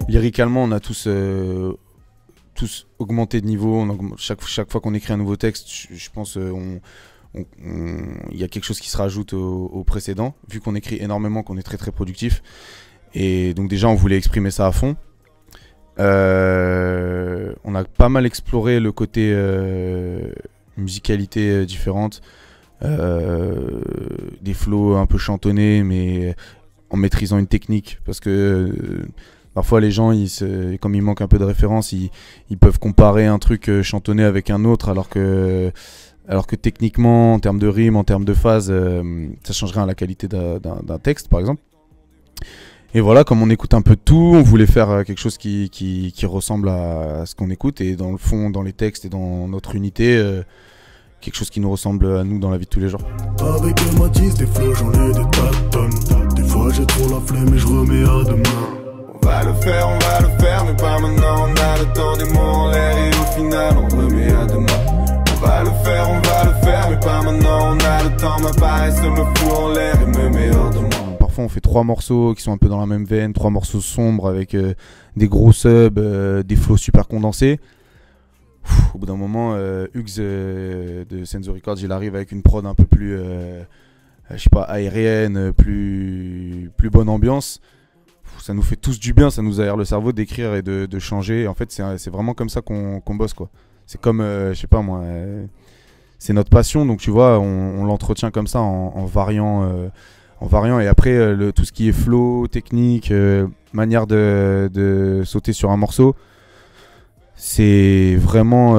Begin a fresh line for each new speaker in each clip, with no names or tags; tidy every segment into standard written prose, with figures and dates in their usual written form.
lyricalement, on a tous augmenté de niveau. Chaque fois qu'on écrit un nouveau texte, je pense il y a quelque chose qui se rajoute au précédent, vu qu'on écrit énormément, qu'on est très très productif. Et donc déjà, on voulait exprimer ça à fond. On a pas mal exploré le côté musicalité différente, des flows un peu chantonnés, mais en maîtrisant une technique, parce que parfois les gens, comme il manque un peu de référence, ils peuvent comparer un truc chantonné avec un autre, alors que techniquement, en termes de rime, en termes de phase, ça changerait à la qualité d'un texte, par exemple. Et voilà, comme on écoute un peu de tout, on voulait faire quelque chose qui ressemble à ce qu'on écoute, et dans le fond, dans les textes et dans notre unité, quelque chose qui nous ressemble à nous dans la vie de tous les jours.
Avec des Matisse, des flots, j'en ai des tas de tonnes. Des fois j'ai trop la flemme et je remets à demain.
On va le faire, mais pas maintenant. On a le temps des mots en l'air et au final on remet à demain. On va le faire, mais pas maintenant. On a le temps, ma paresse me fout en l'air et me met hors de moi.
Parfois on fait 3 morceaux qui sont un peu dans la même veine, 3 morceaux sombres avec des gros subs, des flows super condensés. Au bout d'un moment, Hugues de Senzo Records, il arrive avec une prod un peu plus, je sais pas, aérienne, plus bonne ambiance. Ça nous fait tous du bien, ça nous aère le cerveau d'écrire et de changer. En fait, c'est vraiment comme ça qu'on bosse, quoi. C'est comme, je sais pas moi, c'est notre passion, donc tu vois, on l'entretient comme ça en variant. Et après, tout ce qui est flow, technique, manière de sauter sur un morceau, c'est vraiment...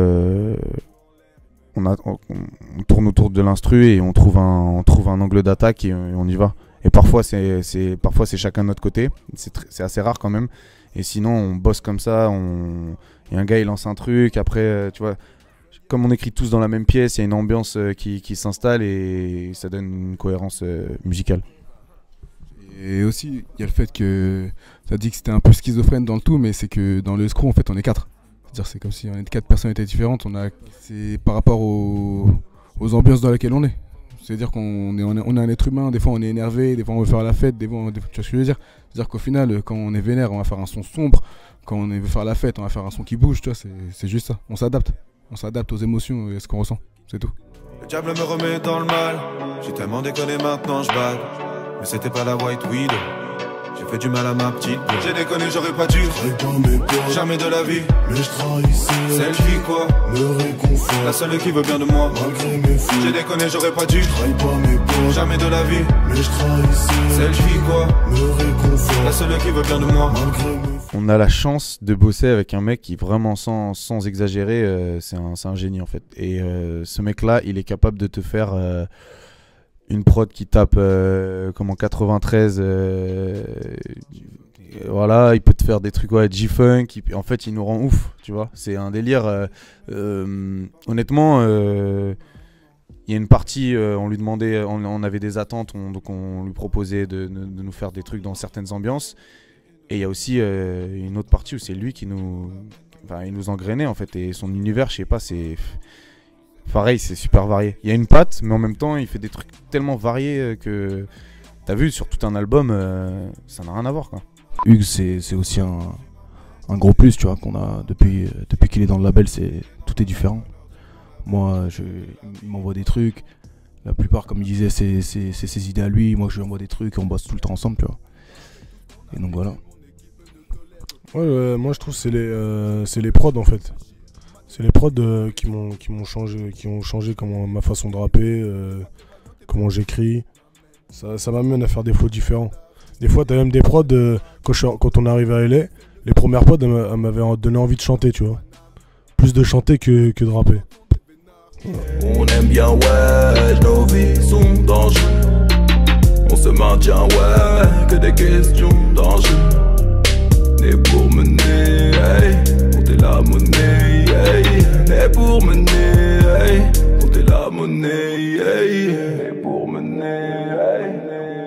on tourne autour de l'instru et on trouve un angle d'attaque et on y va. Et parfois c'est chacun de notre côté, c'est assez rare quand même. Et sinon on bosse comme ça, et un gars il lance un truc, après tu vois, comme on écrit tous dans la même pièce, il y a une ambiance qui s'installe et ça donne une cohérence musicale.
Et aussi il y a le fait que ça dit que c'était un peu schizophrène dans le tout, mais c'est que dans le Screw en fait on est 4. C'est-à-dire c'est comme si on était 4 personnalités différentes, c'est par rapport aux ambiances dans lesquelles on est. C'est-à-dire qu'on est un être humain, des fois on est énervé, des fois on veut faire la fête, tu vois ce que je veux dire. C'est-à-dire qu'au final, quand on est vénère, on va faire un son sombre, quand on veut faire la fête, on va faire un son qui bouge, tu vois, c'est juste ça. On s'adapte aux émotions et à ce qu'on ressent, c'est tout.
Le diable me remet dans le mal, j'ai tellement déconné maintenant je bade. Mais c'était pas la white widow, j'ai fait du mal à ma petite. J'ai déconné, j'aurais pas dû, jamais de la vie. Mais je trahissais celle qui quoi me réconfort, la seule qui veut bien de moi malgré mes fous. J'ai déconné, j'aurais pas dû, jamais de la vie. Mais je trahissais celle qui quoi me réconfort, la seule qui veut bien de moi malgré mes fous.
On a la chance de bosser avec un mec qui vraiment sans exagérer, c'est un génie en fait. Et ce mec là, il est capable de te faire une prod qui tape comme en 93, voilà, il peut te faire des trucs G-Funk, en fait il nous rend ouf, tu vois, c'est un délire, honnêtement, il y a une partie, on lui demandait, on avait des attentes, donc on lui proposait de nous faire des trucs dans certaines ambiances, et il y a aussi une autre partie où c'est lui qui il nous engrainait en fait, et son univers, je sais pas, c'est... Pareil, c'est super varié. Il y a une patte, mais en même temps, il fait des trucs tellement variés que t'as vu sur tout un album, ça n'a rien à voir, quoi.
Hugues, c'est aussi un gros plus, tu vois, qu'on a depuis qu'il est dans le label, tout est différent. Moi, il m'envoie des trucs. La plupart, comme il disait, c'est ses idées à lui. Moi, je lui envoie des trucs et on bosse tout le temps ensemble, tu vois. Et donc voilà.
Ouais, moi je trouve que c'est les prods en fait. C'est les prods qui m'ont changé ma façon de rapper, comment j'écris. Ça m'amène à faire des flows différents. Des fois, t'as même des prods, quand on arrive à LA, les premières prods, elles m'avaient donné envie de chanter, tu vois. Plus de chanter que de rapper.
On aime bien, ouais, nos vies sont dangereuses. On se maintient, ouais, que des questions d'enjeu. Né pour mener, hey, compter la monnaie, hey. Né pour mener, hey, compter la monnaie, hey. Né pour mener, hey.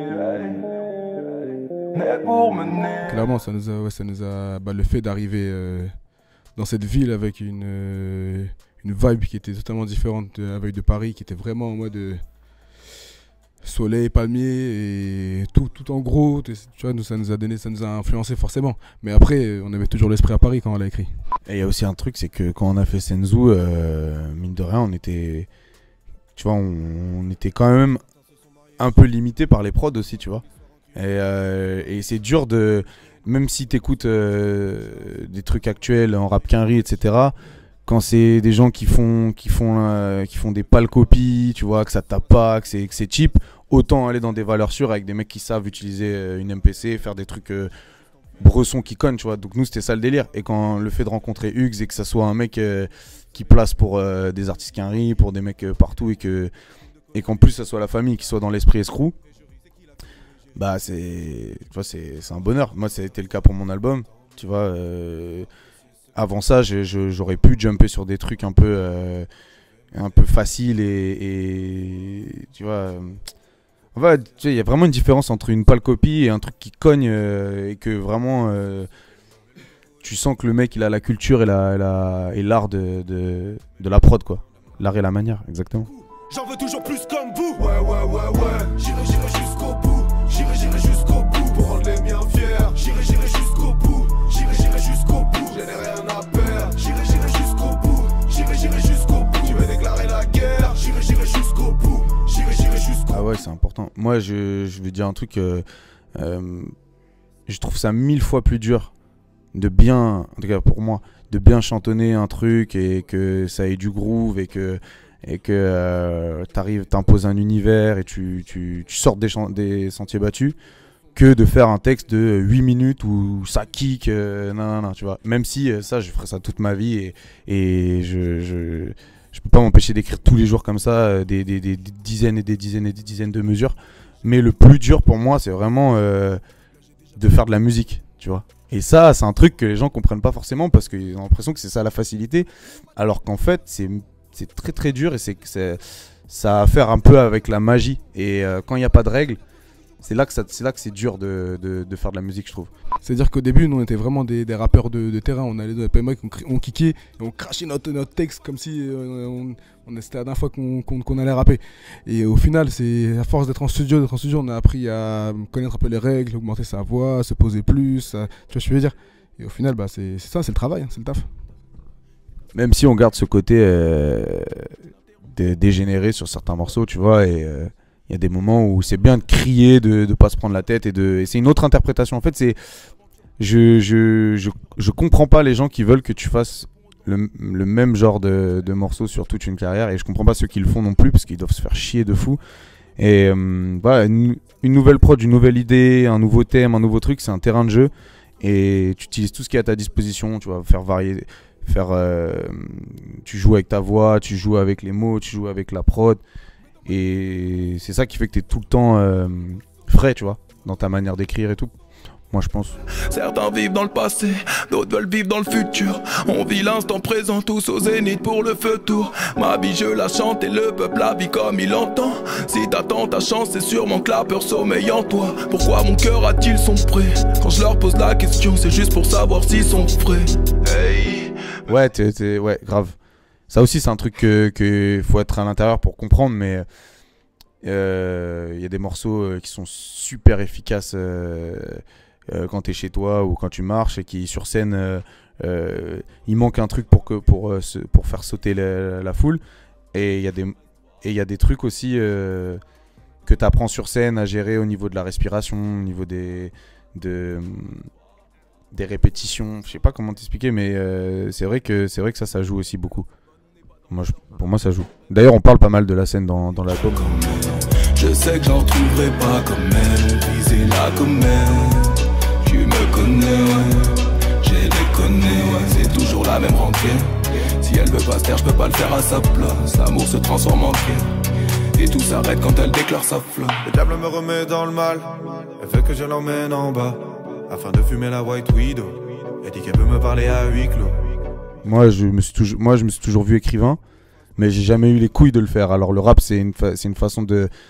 Né pour mener.
Clairement, ça nous a le fait d'arriver dans cette ville avec une vibe qui était totalement différente de la vibe de Paris, qui était vraiment en mode... soleil, palmier et tout en gros. Tu vois, ça nous a influencé forcément. Mais après, on avait toujours l'esprit à Paris quand on l'a écrit.
Et il y a aussi un truc, c'est que quand on a fait Senzu, mine de rien, on était, tu vois, on était quand même un peu limité par les prods aussi, tu vois. Et c'est dur de, même si t'écoutes des trucs actuels en rap quinri, etc. Quand c'est des gens qui font des pâles copies, tu vois, que ça tape pas, que c'est cheap, autant aller dans des valeurs sûres avec des mecs qui savent utiliser une MPC, faire des trucs bressons qui connent, tu vois. Donc nous c'était ça le délire. Et quand le fait de rencontrer Hugues et que ça soit un mec qui place pour des artistes quinri, pour des mecs partout et qu'en plus ça soit la famille qui soit dans l'esprit escroc, bah c'est un bonheur. Moi ça a été le cas pour mon album, tu vois. Avant ça j'aurais pu jumper sur des trucs un peu faciles et tu vois. En fait, tu sais, il y a vraiment une différence entre une pâle copie et un truc qui cogne et que vraiment tu sens que le mec il a la culture et l'art de la prod, quoi. L'art et la manière, exactement.
J'en veux toujours plus comme vous. Ouais. J'irai jusqu'au bout. J'irai jusqu'au bout pour rendre les miens fiers. J'irai jusqu'au bout. J'irai jusqu'au bout. Je n'ai rien à perdre. J'irai jusqu'au bout. J'irai jusqu'au bout. Tu veux déclarer la guerre. J'irai jusqu'au bout. J'irai jusqu'au bout.
Ah ouais, c'est important. Moi, je vais dire un truc. Je trouve ça 1000 fois plus dur de bien, en tout cas pour moi, de bien chantonner un truc et que ça ait du groove et que t'imposes un univers et tu sortes des sentiers battus, que de faire un texte de 8 minutes où ça kick, non, tu vois. Même si ça, je ferais ça toute ma vie et je peux pas m'empêcher d'écrire tous les jours comme ça des dizaines et des dizaines et des dizaines de mesures. Mais le plus dur pour moi, c'est vraiment de faire de la musique, tu vois. Et ça, c'est un truc que les gens comprennent pas forcément parce qu'ils ont l'impression que c'est ça la facilité, alors qu'en fait, c'est très très dur et ça a à faire un peu avec la magie. Et quand il n'y a pas de règles, c'est là que c'est dur de faire de la musique, je trouve.
C'est-à-dire qu'au début, nous, on était vraiment des rappeurs de terrain. On allait dans les PMA, on kickait et on crachait notre texte comme si c'était la dernière fois qu'on allait rapper. Et au final, c'est à force d'être en studio, on a appris à connaître un peu les règles, augmenter sa voix, se poser plus, tu vois ce que je veux dire. Et au final, bah, c'est ça, c'est le travail, c'est le taf.
Même si on garde ce côté dégénéré sur certains morceaux, tu vois, et il y a des moments où c'est bien de crier, de pas se prendre la tête et c'est une autre interprétation. En fait, je comprends pas les gens qui veulent que tu fasses le même genre de morceaux sur toute une carrière, et je comprends pas ceux qui le font non plus parce qu'ils doivent se faire chier de fou. Et voilà, une nouvelle prod, une nouvelle idée, un nouveau thème, un nouveau truc, c'est un terrain de jeu et tu utilises tout ce qui est à ta disposition. Tu vas faire varier, tu joues avec ta voix, tu joues avec les mots, tu joues avec la prod. Et c'est ça qui fait que tu es tout le temps frais, tu vois, dans ta manière d'écrire et tout. Moi, je pense.
Certains vivent dans le passé, d'autres veulent vivre dans le futur. On vit l'instant présent, tous au zénith pour le feu tour. Ma vie, je la chante et le peuple la vit comme il entend. Si t'attends ta chance, c'est sûrement que la peur sommeille en toi. Pourquoi mon cœur a-t-il sombré? Quand je leur pose la question, c'est juste pour savoir s'ils sont frais. Hey.
Ouais, grave. Ça aussi, c'est un truc que faut être à l'intérieur pour comprendre, mais y a des morceaux qui sont super efficaces quand t'es chez toi ou quand tu marches, et qui sur scène, il manque un truc pour faire sauter la foule. Et il y a des trucs aussi que t'apprends sur scène à gérer au niveau de la respiration, au niveau des répétitions. Je sais pas comment t'expliquer, mais c'est vrai que ça joue aussi beaucoup. Pour moi, ça joue. D'ailleurs, on parle pas mal de la scène dans l'album.
Je sais que j'en retrouverai pas comme elle. Viser la comète. Tu me connais, j'ai déconné, ouais, c'est toujours la même rentrée. Si elle veut pas se taire, je peux pas le faire à sa place. L'amour se transforme en guerre et tout s'arrête quand elle déclare sa flamme.
Le diable me remet dans le mal, elle veut que je l'emmène en bas afin de fumer la White Widow. Elle dit qu'elle veut me parler à huis clos.
Moi, je me suis toujours vu écrivain, mais j'ai jamais eu les couilles de le faire. Alors le rap, c'est une façon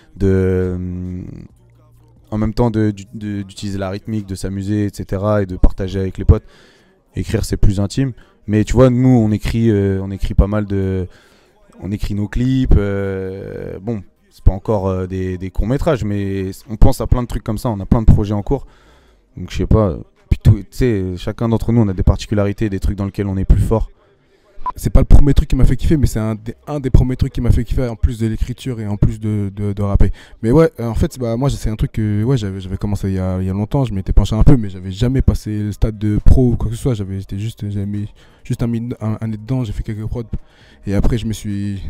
en même temps d'utiliser la rythmique, de s'amuser, etc. et de partager avec les potes. Écrire, c'est plus intime. Mais tu vois, nous, on écrit pas mal on écrit nos clips. Bon, c'est pas encore des courts-métrages, mais on pense à plein de trucs comme ça, on a plein de projets en cours. Donc je sais pas, puis tu sais, chacun d'entre nous on a des particularités, des trucs dans lesquels on est plus fort.
C'est pas le premier truc qui m'a fait kiffer, mais c'est un des premiers trucs qui m'a fait kiffer, en plus de l'écriture et en plus de rapper. Mais ouais, en fait, bah, moi c'est un truc que ouais, j'avais commencé il y a longtemps, je m'étais penché un peu, mais j'avais jamais passé le stade de pro ou quoi que ce soit. J'avais mis juste un nez dedans, j'ai fait quelques prods. Et après je me suis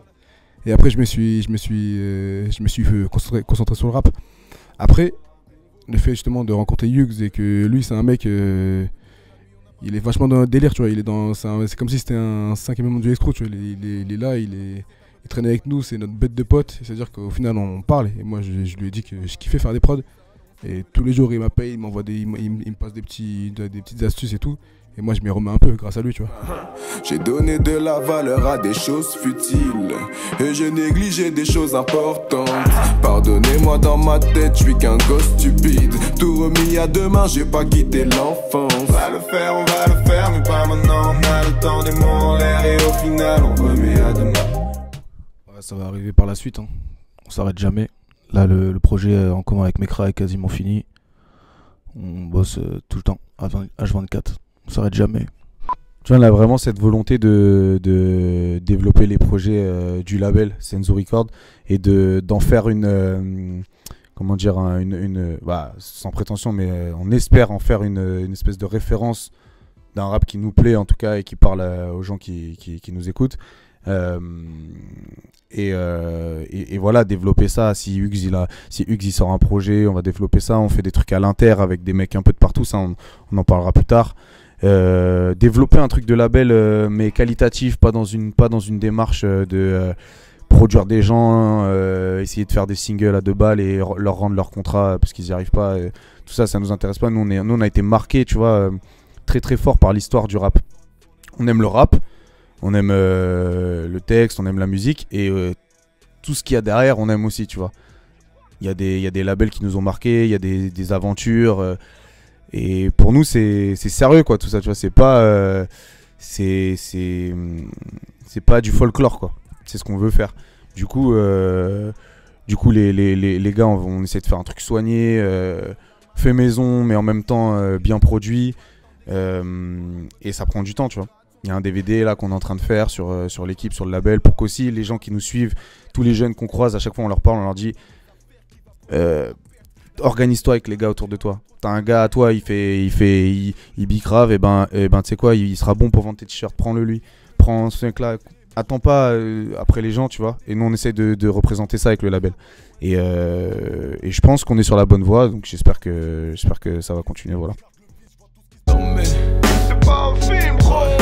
concentré sur le rap. Après, le fait justement de rencontrer Hugues et que lui c'est un mec... il est vachement dans le délire, tu vois. C'est comme si c'était un 5e membre du escroc, tu vois. Il est là, il traîne avec nous, c'est notre bête de pote. C'est-à-dire qu'au final, on parle. Et moi, je lui ai dit que je kiffais faire des prods. Et tous les jours, il m'appelle, il m'envoie il me passe des petites astuces et tout. Et moi, je m'y remets un peu grâce à lui, tu vois.
J'ai donné de la valeur à des choses futiles et j'ai négligé des choses importantes. Pardonnez-moi, dans ma tête, je suis qu'un gosse stupide. Tout remis à demain, j'ai pas quitté l'enfance. On va le faire, mais pas maintenant. On a le temps des mots en l'air et au final, on remet à demain.
Ouais, ça va arriver par la suite, hein. On s'arrête jamais. Là, le projet en commun avec Mekra est quasiment fini. On bosse tout le temps, H24. On s'arrête jamais.
Tu vois, on a vraiment cette volonté de développer les projets du label Senzo Record et d'en faire comment dire, bah, sans prétention, mais on espère en faire une espèce de référence d'un rap qui nous plaît en tout cas et qui parle aux gens qui nous écoutent. Et voilà, développer ça. Si Hugues il sort un projet, on va développer ça. On fait des trucs à l'inter avec des mecs un peu de partout, ça on en parlera plus tard. Développer un truc de label mais qualitatif, pas dans une démarche de produire des gens, essayer de faire des singles à 2 balles et leur rendre leur contrat parce qu'ils n'y arrivent pas. Tout ça, ça nous intéresse pas. Nous on a été marqués, tu vois, très très fort par l'histoire du rap. On aime le rap, on aime le texte, on aime la musique et tout ce qu'il y a derrière, on aime aussi, tu vois. Il y a des labels qui nous ont marqués, il y a des aventures. Et pour nous, c'est sérieux, quoi, tout ça, tu vois. C'est pas du folklore, quoi. C'est ce qu'on veut faire. Du coup, les gars, on essaie de faire un truc soigné, fait maison, mais en même temps bien produit. Et ça prend du temps, tu vois. Il y a un DVD là qu'on est en train de faire sur l'équipe, sur le label, pour qu'aussi les gens qui nous suivent, tous les jeunes qu'on croise, à chaque fois on leur parle, on leur dit organise-toi avec les gars autour de toi. T'as un gars à toi, il bicrave, et ben tu sais quoi, il sera bon pour vendre tes t-shirts, prends-le lui. Prends ce mec là, attends pas après les gens, tu vois. Et nous on essaie de représenter ça avec le label. Et je pense qu'on est sur la bonne voie, donc j'espère que ça va continuer, voilà.
C'est pas un film, gros.